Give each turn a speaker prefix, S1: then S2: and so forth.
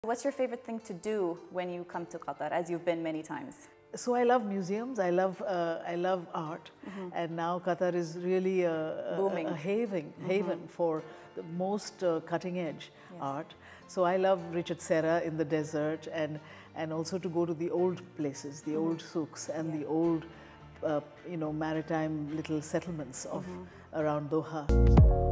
S1: What's your favorite thing to do when you come to Qatar, as you've been many times?
S2: So I love museums, I love art, and now Qatar is really
S1: Booming.
S2: a haven for the most cutting edge art. So I love Richard Serra in the desert, and also to go to the old places, the old souks and the old maritime little settlements of around Doha.